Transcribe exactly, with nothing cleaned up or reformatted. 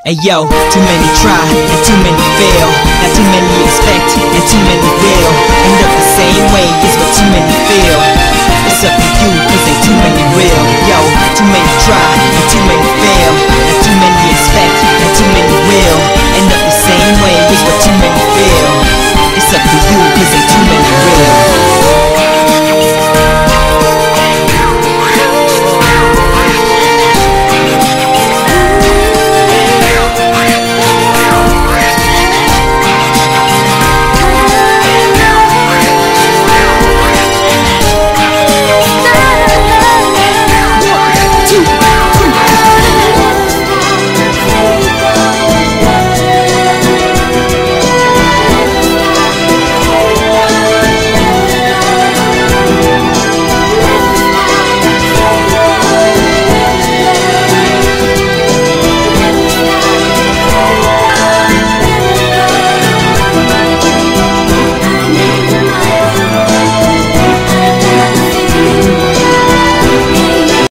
Hey yo, too many try and too many fail. Now too many expect and too many will. End up the same way, it's what too many feel. It's up to you, cause ain't too many real. Yo, too many try and too many